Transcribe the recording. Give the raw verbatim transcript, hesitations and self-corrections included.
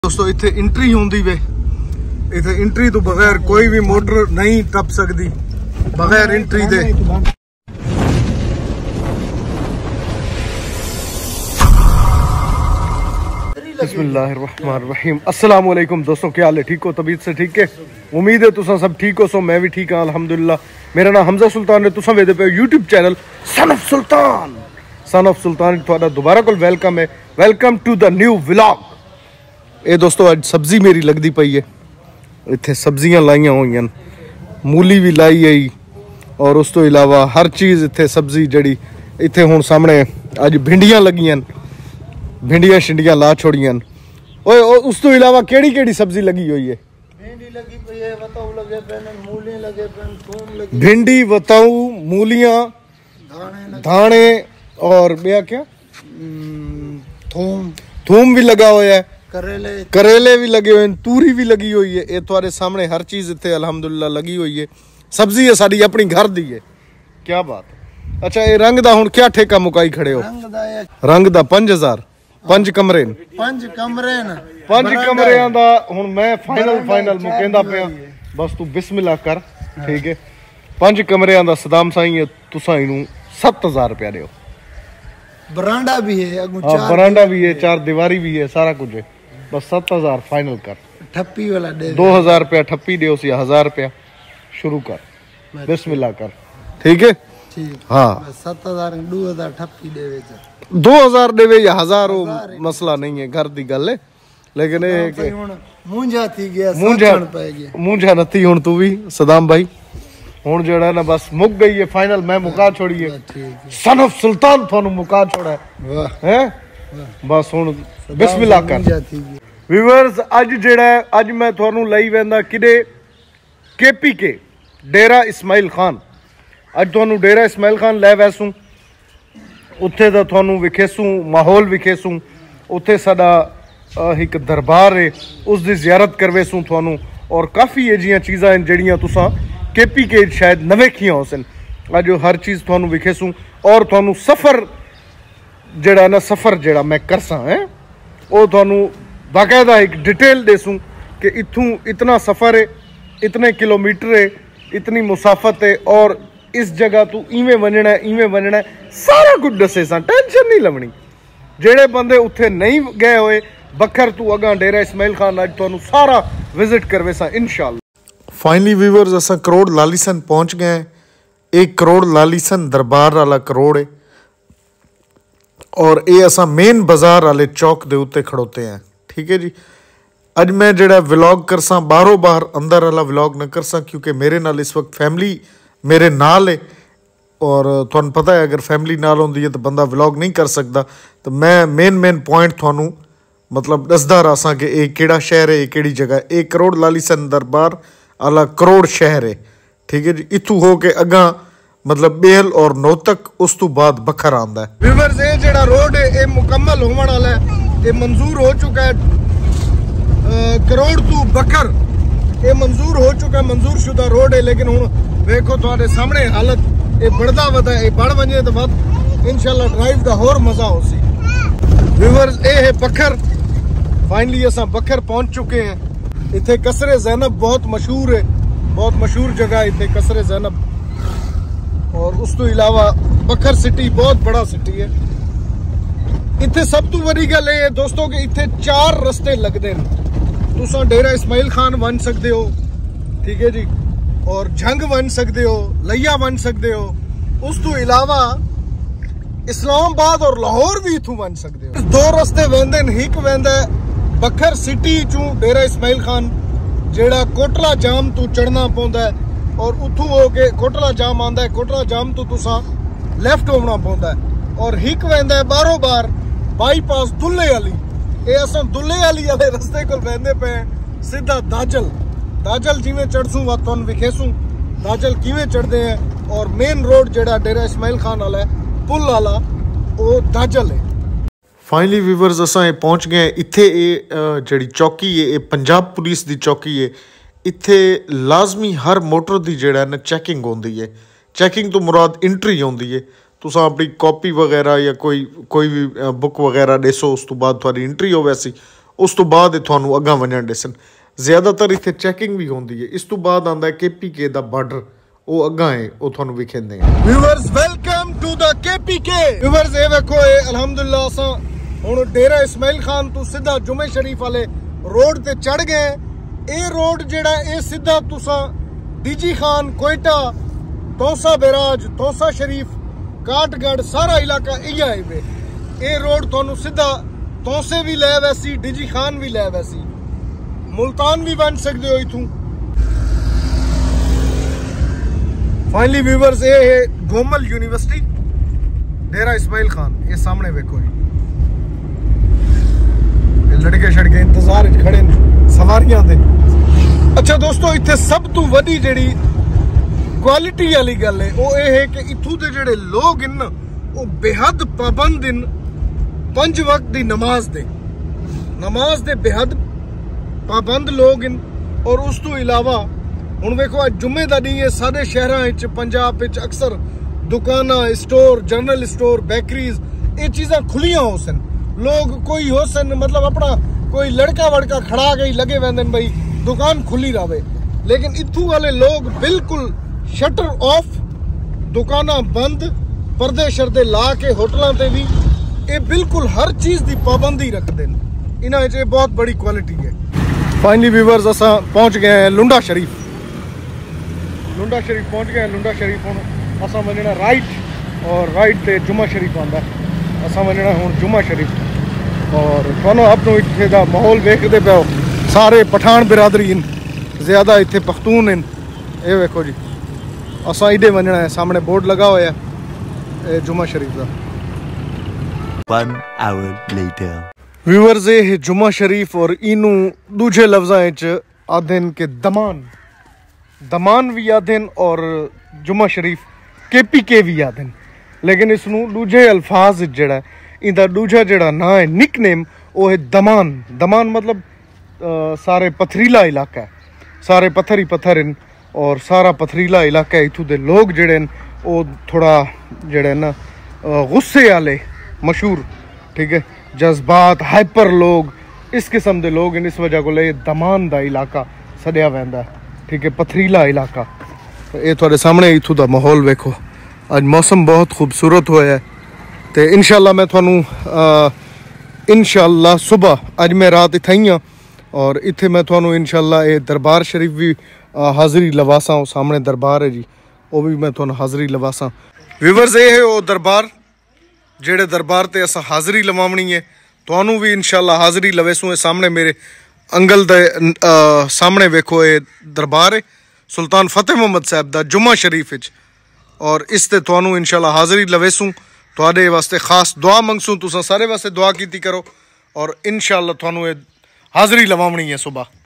दोस्तों इत्थे इंट्री होंदी वे, इत्थे इंट्री तो बगैर कोई भी मोटर नहीं टप सकती, बगैर इंट्री दे। बिस्मिल्लाहिर्रहमानिर्रहीम। अस्सलाम वालेकुम दोस्तों, क्या हाल है? ठीक हो? तबीयत से ठीक है? उम्मीद है तुसा सब ठीक हो। सो मैं भी ठीक हाँ अल्हम्दुलिल्लाह। मेरा नाम हमजा सुल्तान है। तुसा वेदे पे YouTube channel son of Sultan son of Sultan थोड़ा दोबारा को वेलकम है। Welcome to the new vlog. ये दोस्तों अज सब्जी मेरी लगती पई है। इत्थे सब्जियां लाइया हुई, मूली भी लाई आई और उस तो इलावा हर चीज़ इत्थे सब्जी जड़ी इत्थे हुण सामने अज भिंडियां लगियां, भिंडियां शिंडियां ला छोड़ियां। ओए उस तो इलावा केड़ी केड़ी सब्जी लगी हुई है? भिंडी लगी पई है, वताऊ लगे पेन, मूली लगे पेन, थूम लगी, भिंडी, वताऊ, मूलियां, धाने धाने और बेया क्या थूम थूम भी लगा हुआ है, करेले करेले भी लगे हुए हैं, तूरी भी लगी हुई है। ये तुम्हारे सामने हर चीज इतने अल्हम्दुलिल्लाह लगी हुई है। सब्जी है साड़ी अपनी घर दी है। क्या बात है। अच्छा ये रंग दा हुण क्या ठेका मुकाई खड़े हो? रंग दा है रंग दा पांच हज़ार पंज कमरे न, पंज कमरे न, पंज कमरियां दा हुण मैं फाइनल फाइनल मुकेंदा पिया। बस तू बिस्मिल्लाह कर, ठीक है? पंज कमरियां दा सदाम साईं है, तुसा इनू सत्त हज़ार रुपया दियो। बरांडा भी है, अगू हाँ चार बरांडा भी है, चार दीवारी भी है, सारा कुछ है। बस सत्त हज़ार फाइनल कर। ठप्पी वाला दे दो हजार रुपया ठप्पी दे, या हजार रुपया शुरू कर, बिस्मिल्लाह कर, ठीक है? ठीक हाँ सत्त हजार दो हजार ठप्पी देवे दो हजार देवे या हजार हो मसला नहीं है, घर दी गल है। लेकिन ये कि मूंझा थी गया, मूंझा पै गया, मूंझा नती हुण तू भी सदाम भाई। हुण जेड़ा ना बस मुक गई है फाइनल, मैं मुका छोड़ी है। सन ऑफ सुल्तान थानू मुका छोड़ा है, वाह हैं? बस हुण बिस्मिल्लाह कर। मूंझा थी गया। व्यूअर्स अज जेड़ा है अज मैं थानू लई वेंदा किदे केपी के डेरा इस्माइल खान। अज थानू डेरा इस्माइल खान लै वैसू, उत्थे दा थानू विखेसू माहौल विखेसू। उत्थे साडा एक दरबार है, उस दी जियारत करवेसू थानू। और काफ़ी ये जियां चीज़ां हैं जड़ियां तुसां केपी के शायद न वेखियां होसन। अज हर चीज़ थानू विखेसू और थानू सफ़र जेड़ा ना सफ़र जेड़ा मैं करसा है वो थानू बाकायदा एक डिटेल देसूँ कि इथूं इतना सफ़र है, इतने किलोमीटर है, इतनी मुसाफत है और इस जगह तू इवें वंजना है, इवें वंजना है, सारा कुछ दसे सा। टेंशन नहीं लवनी। जेड़े बंदे उत्थे नहीं गए हुए बखर तू अगा डेरा इस्माइल खान अज तुहानू सारा विजिट करवे सा इंशाअल्लाह। फाइनली व्यूअर्स असा करोड़ लालीसन पहुंच गए हैं। एक करोड़ लालीसन दरबार वाला करोड़ है और ये असा मेन बाजार वाले चौक दे उत्ते खड़ोते हैं, ठीक है जी? अज मैं जेड़ा व्लॉग करसा बाहरों बाहर अंदर वाला व्लॉग न करसा, क्योंकि मेरे नाल इस वक्त फैमिली मेरे नाल है और तुहानू पता है अगर फैमिली नाल होंदी है तो बंदा व्लॉग नहीं कर सकता। तो मैं मेन मेन पॉइंट तुहानू मतलब दसदा रहा कि ये केड़ा शहर है, ये केड़ी जगह है। एक करोड़ लालीसन दरबार वाला करोड़ शहर है, ठीक है जी? इथू हो के अगा मतलब बेल और नोतक, उस तो बाद बखर आंदा है। व्यूअर्स ये जेड़ा रोड है ये मुकम्मल होने वाला है, ये मंजूर हो चुका है। करोड़ तू बखर ये मंजूर हो चुका है, मंजूर शुदा रोड है। लेकिन हुण देखो तुहाडे सामने हालत ये बढ़दा वधा है, बढ़ वजे तो वध इंशाल्लाह ड्राइव का होर मजा हो सी। व्यूअर्स ये है बखर। फाइनली असां बखर पहुंच चुके हैं। इत्थे कसरे ज़ैनब बहुत मशहूर है, बहुत मशहूर जगह है इत्थे कसरे ज़ैनब। और उस तो इलावा बखर सिटी बहुत बड़ा सिटी है। इत्थे सब तो बड़ी गल है दोस्तों कि इत्थे चार रस्ते लगते हैं। तुसां डेरा इस्माइल खान बन सकते हो, ठीक है जी, और झंग बन सकते हो, लैया बन सकते हो। उस तो इलावा इस्लामाबाद और लाहौर भी इथों बन सकते हो। दो रस्ते वेंदे, एक वेंदा बखर सिटी चू डेरा इस्माइल खान, जेड़ा कोटला जाम तू चढ़ना पौंदा है और उथू हो के कोटला जाम आंदा है। कोटला जाम तो तुसा लेफ्ट होना पौंदा है और हिक वेंदा है बारों बार बाईपास दुल्ले वाली। ये असां दुल्ले वाली वाले रस्ते को वेंदे पे सीधा दाजल। दाजल जिवें चढ़सूं वा तुहानू विखेसूं दाजल किवें चढ़दे हैं। और मेन रोड जेड़ा डेरा इस्माइल खान वाला है पुल वाला वो दाजल है। फाइनली व्यूअर्स असां ये पहुंच गए। इत्थे ये जेड़ी चौकी है ये पंजाब पुलिस दी चौकी है। इत्थे लाजमी हर मोटर दी जेड़ा ना चैकिंग होंदी है। चैकिंग तो मुराद इंट्री होंदी है। तुसां अपनी कॉपी वगैरह या कोई कोई भी बुक वगैरह देसो, उस तो बाद थोड़ी इंट्री हो वैसी उस तो बाद ਤੁਹਾਨੂੰ ਅੱਗਾ ਵੰਜਣ ਦੇਸਨ। ਜ਼ਿਆਦਾਤਰ ਇੱਥੇ ਚੈਕਿੰਗ ਵੀ ਹੁੰਦੀ ਹੈ। ਇਸ ਤੋਂ ਬਾਅਦ ਆਂਦਾ ਹੈ ਕੇਪੀਕੇ ਦਾ ਬਾਰਡਰ, ਉਹ ਅੱਗਾ ਹੈ, ਉਹ ਤੁਹਾਨੂੰ ਵਿਖਾਉਂਦੇ ਆ। Viewers welcome to the KPK. Viewers ये देखो ये अल्हम्दुलिल्लाह असा हुण डेरा इस्माइल खान तो सीधा जुमे शरीफ वाले रोड ते चढ़ गए। ये रोड जेड़ा ये सीधा तुसा डीजी खान, कोयटा, तौसा बैराज, तौसा शरीफ, काटगढ़ सारा इलाका इया है। ये रोड तुहानू सीधा तौसे भी लै वैसी, डीजी खान भी लै वैसी, मुल्तान भी बन सकते हो इथू। फाइनली व्यूअर्स ये है गोमल यूनिवर्सिटी डेरा इस्माइल खान। ये सामने देखो ये लड़के शड़के इंतजार खड़े सवारियां दे। अच्छा दोस्तों इत्थे सब तो वड्डी जेड़ी क्वालिटी वाली गल है वो ये है कि इत्थू दे जेड़े लोग इन वो बेहद पाबंद इन पंज वक्त दी नमाज दे नमाज दे बेहद पाबंद लोग इन। और उस तो इलावा हुण वेखो अज जुम्मे दा दिन है, सारे शहरां विच पंजाब विच अक्सर दुकानां, स्टोर, जनरल स्टोर, बेकरीज ये चीज़ां खुलियां हो सन। लोग कोई हो सन मतलब अपना कोई लड़का वड़का खड़ा गई लगे वैंदन भाई दुकान खुली रहे, लेकिन इत्थू वाले लोग बिल्कुल शटर ऑफ, दुकानां बंद, पर्दे शरदे ला के होटलों ते भी ये बिल्कुल हर चीज़ की पाबंदी रखते हैं। इन्हां विच बहुत बड़ी क्वालिटी है। फाइनली व्यूअर्स असां पहुंच गए हैं लुंडा शरीफ। लुंडा शरीफ पहुंच गए हैं। लुंडा शरीफ हुण असां वञणा राइट, और राइट ते जुमा शरीफ आंदा। असां वञणा हुण जुमा शरीफ। और तुहानूं अपनों इत्थे दा माहौल वेखदे पिओ, सारे पठान बिरादरी इन, ज़्यादा इत्थे पख्तून इन। ये वेखो जी असां इधे वञणा है, सामने बोर्ड लगा होया है जुमा शरीफ का। One hour later. व्यूअर्स ये है जुमा शरीफ और इनू दूजे लफ्ज़ां आदन के दमान दमान भी आदन और जुमा शरीफ केपीके भी आदन, लेकिन इसनू दूजे अल्फाज जड़ा इंदा दूजा जड़ा ना है निक नेम वो है दमान। दमान मतलब आ, सारे पथरीला इलाका है, सारे पत्थर ही पत्थर इन और सारा पथरीला इलाका है। इथू दे लोग जड़े वो थोड़ा जड़े ना गुस्से वाले मशहूर, ठीक है, जज्बात हाइपर लोग, इस किस्म के लोग इन, इस वजह को ले दमान दा इलाका सदिया वैंदा, ठीक है, पथरीला इलाका। तो ये थोड़े सामने इथू दा माहौल वेखो। अज मौसम बहुत खूबसूरत हुआ है। तो इंशाल्लाह मैं थानू इंशाल्लाह सुबह अज मैं रात इत्थे ही हाँ और इत्थे मैं थानू इंशाल्लाह ये दरबार शरीफ भी हाज़री लवासा। सामने दरबार है जी, वो भी मैं थानू हाज़री लवासा। व्यूअर्स ये है वो दरबार जेड़े दरबार ते असा हाज़री लवावनी है। तुहानू भी इंशाल्लाह हाज़री लवेसू। सामने मेरे अंगल दे सामने वेखो ये दरबार है सुल्तान फतेह मोहम्मद साहब दा जुम्मा शरीफ विच, और इस ते तुहानू इंशाल्लाह हाज़री लवेसू। तुहाडे वास्ते खास दुआ मंगसू, तुसां सारे वास्ते दुआ कीती करो और इंशाल्लाह तुहानू ये हाज़री लवावनी है सुबह।